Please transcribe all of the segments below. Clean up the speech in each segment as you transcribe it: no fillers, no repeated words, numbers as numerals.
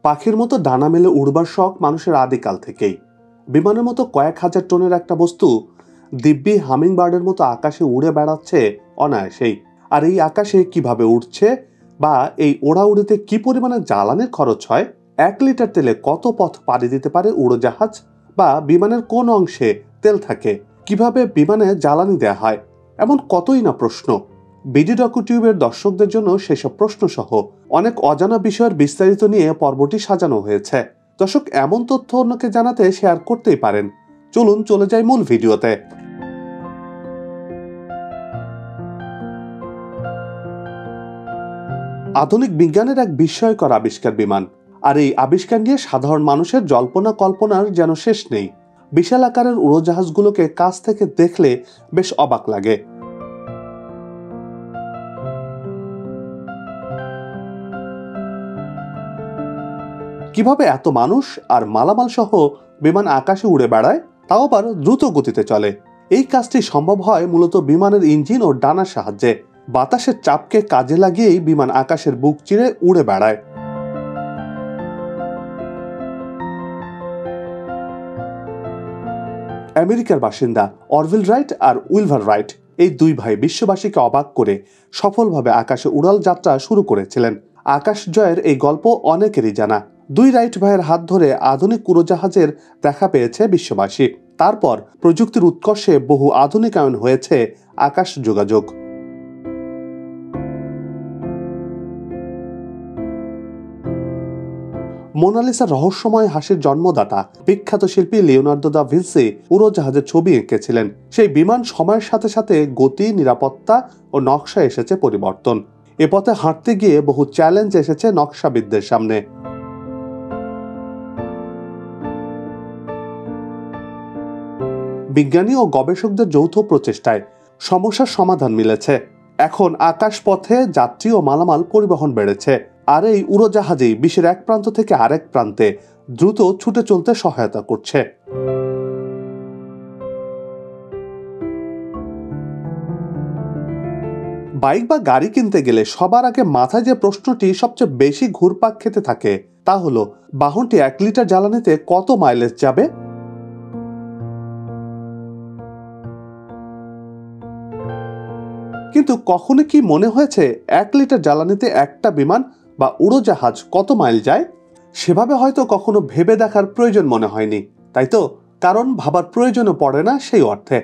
পাখির মতো ডানা মেলে উড়বার শখ মানুষের আদিকাল থেকেই। বিমানের মতো কয়েক হাজার টনের একটা বস্তু দিব্যি হামিংবার্ডের মতো আকাশে উড়ে বেড়াচ্ছে অনায়াসেই। আর এই আকাশে কিভাবে উঠছে বা এই ওড়াউড়িতে কি পরিমাণে জ্বালানির খরচ হয়, 1 লিটার তেলে কত পথ পাড়ি দিতে পারে উড়োজাহাজ, বা বিমানের কোন অংশে তেল থাকে, কিভাবে বিমানে জ্বালানি দেয়া হয়, এমন কতই না প্রশ্ন। bddocutube দর্শকদের জন্য সেসব প্রশ্ন সহ অনেক অজানা বিষয়ের বিস্তারিত নিয়ে পর্বটি সাজানো হয়েছে। দর্শক, এমন তথ্য অন্যকে জানাতে শেয়ার করতেই পারেন। চলুন চলে যাই মূল ভিডিওতে। আধুনিক বিজ্ঞানের এক বিস্ময়কর আবিষ্কার বিমান, আর এই আবিষ্কার নিয়ে সাধারণ মানুষের জল্পনা কল্পনার যেন শেষ নেই। বিশাল আকারের উড়োজাহাজগুলোকে কাছ থেকে দেখলে বেশ অবাক লাগে। কিভাবে এত মানুষ আর মালামাল সহ বিমান আকাশে উড়ে বেড়ায়, তাও আবার দ্রুত গতিতে চলে? এই কাজটি সম্ভব হয় মূলত বিমানের ইঞ্জিন ও ডানার সাহায্যে। বাতাসের চাপকে কাজে লাগিয়েই বিমান আকাশের বুক চিরে উড়ে বেড়ায়। আমেরিকার বাসিন্দা অরভিল রাইট আর উইলভার রাইট, এই দুই ভাই বিশ্ববাসীকে অবাক করে সফলভাবে আকাশে উড়াল যাত্রা শুরু করেছিলেন। আকাশ জয়ের এই গল্প অনেকেরই জানা। দুই রাইট ভাইয়ের হাত ধরে আধুনিক উড়োজাহাজের দেখা পেয়েছে বিশ্ববাসী। তারপর প্রযুক্তির উৎকর্ষে বহু আধুনিকায়ন হয়েছে আকাশ যোগাযোগ। মোনালিসার রহস্যময় হাসির জন্মদাতা বিখ্যাত শিল্পী লিওনার্দো দা ভিঞ্চি উড়োজাহাজের ছবি এঁকেছিলেন। সেই বিমান সময়ের সাথে সাথে গতি, নিরাপত্তা ও নকশা এসেছে পরিবর্তন। এ পথে হাঁটতে গিয়ে বহু চ্যালেঞ্জ এসেছে নকশাবিদদের সামনে। বিজ্ঞানী ও গবেষকদের যৌথ প্রচেষ্টায় সমস্যার সমাধান মিলেছে। এখন আকাশ পথে যাত্রী ও মালামাল পরিবহন বেড়েছে, আর এই উড়োজাহাজই বিশ্বের এক প্রান্ত থেকে আরেক প্রান্তে দ্রুত ছুটে চলতে সহায়তা করছে। বাইক বা গাড়ি কিনতে গেলে সবার আগে মাথায় যে প্রশ্নটি সবচেয়ে বেশি ঘুরপাক খেতে থাকে, তা হলো বাহনটি 1 লিটার জ্বালানিতে কত মাইলেজ যাবে। কিন্তু কখনো কি মনে হয়েছে 1 লিটার জ্বালানিতে একটা বিমান বা উড়োজাহাজ কত মাইল যায়? সেভাবে হয়তো কখনো ভেবে দেখার প্রয়োজন মনে হয়নি, তাই তো? কারণ ভাবার প্রয়োজনও পড়ে না সেই অর্থে।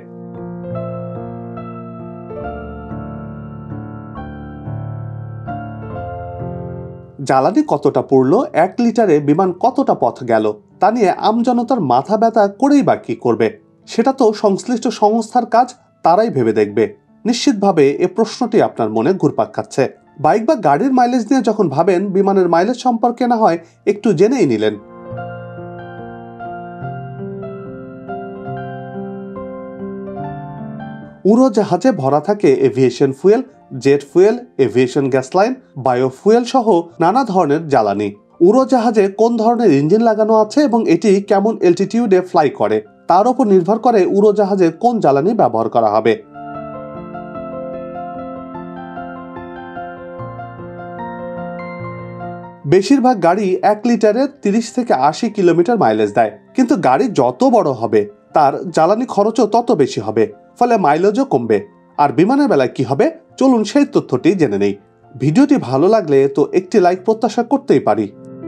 জ্বালানি কতটা পড়লো, 1 লিটারে বিমান কতটা পথ গেল, তা নিয়ে আমজনতার মাথা ব্যথা করেই বা কি করবে? সেটা তো সংশ্লিষ্ট সংস্থার কাজ, তারাই ভেবে দেখবে। নিশ্চিতভাবে এ প্রশ্নটি আপনার মনে ঘুরপাক খাচ্ছে। বাইক বা গাড়ির মাইলেজ নিয়ে যখন ভাবেন, বিমানের মাইলেজ সম্পর্কে না হয় একটু জেনেই নিলেন। উড়োজাহাজে ভরা থাকে aviation fuel, jet fuel, aviation gasoline, biofuel সহ নানা ধরনের জ্বালানি। উড়োজাহাজে কোন ধরনের ইঞ্জিন লাগানো আছে এবং এটি কেমন এলটিটিউডে ফ্লাই করে, তার উপর নির্ভর করে উড়োজাহাজে কোন জ্বালানি ব্যবহার করা হবে। বেশিরভাগ গাড়ি 1 লিটারে 30 থেকে 80 কিলোমিটার মাইলেজ দেয়, কিন্তু গাড়ি যত বড় হবে তার জ্বালানি খরচও তত বেশি হবে, ফলে মাইলেজও কমবে। আর বিমানের বেলায় কি হবে, চলুন সেই তথ্যটি জেনে নেই। ভিডিওটি ভালো লাগলে তো একটি লাইক প্রত্যাশা করতেই পারি।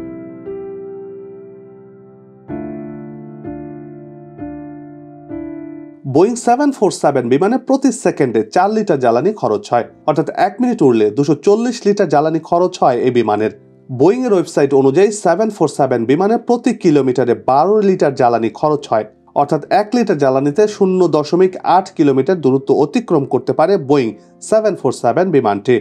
বোয়িং 747 বিমানে প্রতি সেকেন্ডে 4 লিটার জ্বালানি খরচ হয়, অর্থাৎ 1 মিনিট উড়লে 240 লিটার জ্বালানি খরচ হয় এই বিমানের। বোয়িং এর ওয়েবসাইট অনুযায়ী 747 বিমানে প্রতি কিলোমিটারে 12 লিটার জ্বালানি খরচ হয়, অর্থাৎ 1 লিটার জ্বালানিতে 0.8 কিলোমিটার দূরত্ব অতিক্রম করতে পারে বোয়িং 747 বিমানটি।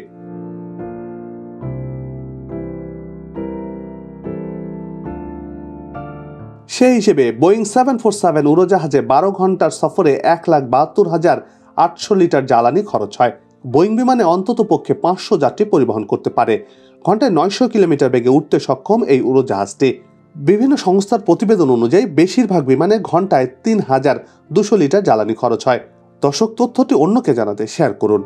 সেই হিসেবে বোয়িং 747 উড়োজাহাজে 12 ঘন্টার সফরে 1,72,800 লিটার জ্বালানি খরচ হয়। বোয়িং বিমানে অন্তত পক্ষে 500 যাত্রী পরিবহন করতে পারে। ঘন্টায় 900 কিলোমিটার বেগে উঠতে সক্ষম এই উড়োজাহাজটি। বিভিন্ন সংস্থার প্রতিবেদন অনুযায়ী বেশিরভাগ বিমানে ঘন্টায় 3,200 লিটার জ্বালানি খরচ হয়। দর্শক, তথ্যটি অন্যকে জানাতে শেয়ার করুন।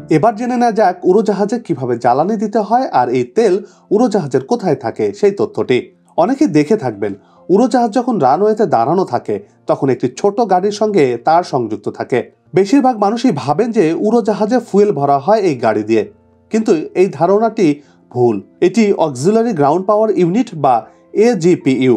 এবার জেনে নেওয়া যাক উড়োজাহাজে কিভাবে জ্বালানি দিতে হয় আর এই তেল উড়োজাহাজের কোথায় থাকে সেই তথ্যটি। অনেকে দেখে থাকবেন উড়োজাহাজ যখন রানওয়েতে দাঁড়ানো থাকে তখন একটি ছোট গাড়ির সঙ্গে তার সংযুক্ত থাকে। বেশিরভাগ মানুষই ভাবেন যে উড়োজাহাজে ফুয়েল ভরা হয় এই গাড়ি দিয়ে, কিন্তু এই ধারণাটি ভুল। এটি অক্সিলারি গ্রাউন্ড পাওয়ার ইউনিট বা এজিপিইউ।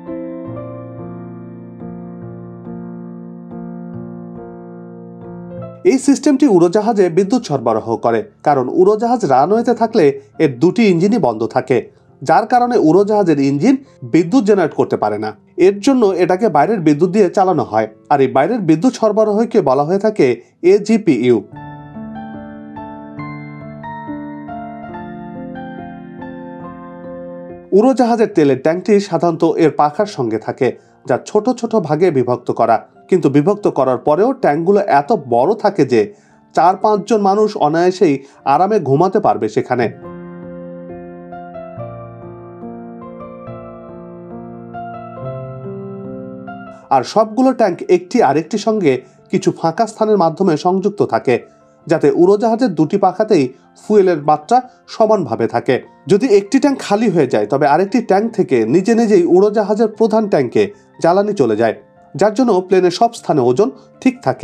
এই সিস্টেমটি উড়োজাহাজে বিদ্যুৎ সরবরাহ করে, কারণ উড়োজাহাজ রানওয়েতে থাকলে এর দুটি ইঞ্জিনই বন্ধ থাকে, যার কারণে উড়োজাহাজের ইঞ্জিন বিদ্যুৎ জেনারেট করতে পারে না। এর জন্য এটাকে বাইরের বিদ্যুৎ দিয়ে চালানো হয়, আর এই বাইরের বিদ্যুৎ সরবরাহকে বলা হয়ে থাকে এজিপিইউ। উড়োজাহাজের তেলের ট্যাঙ্কটি সাধারণত এর পাখার সঙ্গে থাকে, যা ছোট ছোট ভাগে বিভক্ত করা, কিন্তু বিভক্ত করার পরেও ট্যাঙ্কগুলো এত বড় থাকে যে 4-5 জন মানুষ অনায়াসেই আরামে ঘুমাতে পারবে সেখানে। আর সবগুলো ট্যাঙ্ক একটি আরেকটির সঙ্গে কিছু ফাঁকা স্থানের মাধ্যমে সংযুক্ত থাকে, যাতে উড়োজাহাজের দুটি পাখাতেই ফুয়েলের মাত্রা সমানভাবে থাকে। যদি একটি ট্যাঙ্ক খালি হয়ে যায় তবে আরেকটি ট্যাঙ্ক থেকে নিজে নিজেই উড়োজাহাজের প্রধান ট্যাঙ্কে জ্বালানি চলে যায়, যার জন্য প্লেনের সব স্থানে ওজন ঠিক থাকে।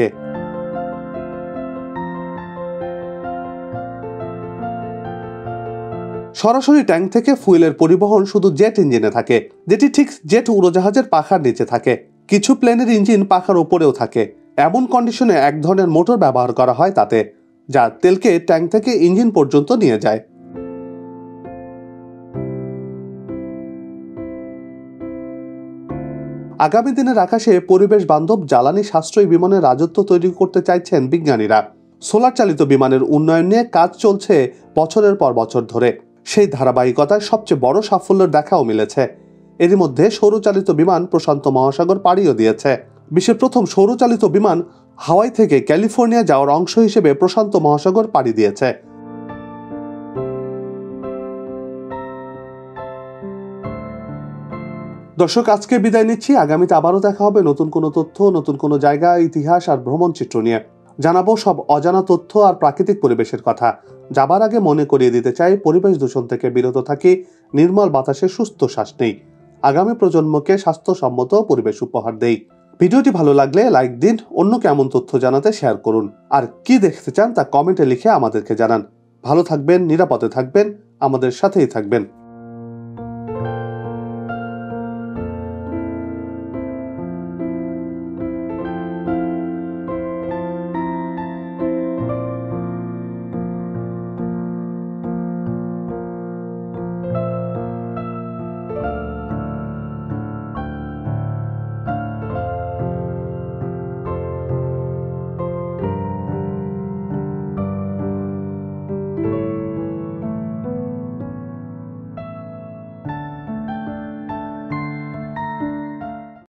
সরাসরি ট্যাঙ্ক থেকে ফুয়েলের পরিবহন শুধু জেট ইঞ্জিনে থাকে, যেটি ঠিক জেট উড়োজাহাজের পাখার নিচে থাকে। কিছু প্লেনের ইঞ্জিন পাখার ওপরেও থাকে। এমন কন্ডিশনে এক ধরনের মোটর ব্যবহার করা হয় তাতে, যা তেলকে ট্যাঙ্ক থেকে ইঞ্জিন পর্যন্ত নিয়ে যায়। আগামী দিনের আকাশে পরিবেশ বান্ধব জ্বালানি সাশ্রয়ী বিমানের রাজত্ব তৈরি করতে চাইছেন বিজ্ঞানীরা। সোলার চালিত বিমানের উন্নয়ন নিয়ে কাজ চলছে বছরের পর বছর ধরে। সেই ধারাবাহিকতায় সবচেয়ে বড় সাফল্যের দেখাও মিলেছে। এরই মধ্যে সৌরচালিত বিমান প্রশান্ত মহাসাগর পাড়িও দিয়েছে। বিশ্বের প্রথম সৌরচালিত বিমান হাওয়াই থেকে ক্যালিফোর্নিয়া যাওয়ার অংশ হিসেবে প্রশান্ত মহাসাগর পাড়ি দিয়েছে। দর্শক, আজকে বিদায় নিচ্ছি। আগামীতে আবারও দেখা হবে নতুন কোনো তথ্য, নতুন কোনো জায়গা, ইতিহাস আর ভ্রমণ চিত্র নিয়ে। জানাবো সব অজানা তথ্য আর প্রাকৃতিক পরিবেশের কথা। যাবার আগে মনে করিয়ে দিতে চাই, পরিবেশ দূষণ থেকে বিরত থাকি, নির্মল বাতাসে সুস্থ শ্বাস নেই, আগামী প্রজন্মকে স্বাস্থ্যসম্মত পরিবেশ উপহার দেই। ভিডিওটি ভালো লাগলে লাইক দিন, অন্যকে এমন তথ্য জানাতে শেয়ার করুন। আর কি দেখতে চান তা কমেন্টে লিখে আমাদেরকে জানান। ভালো থাকবেন, নিরাপদে থাকবেন, আমাদের সাথেই থাকবেন।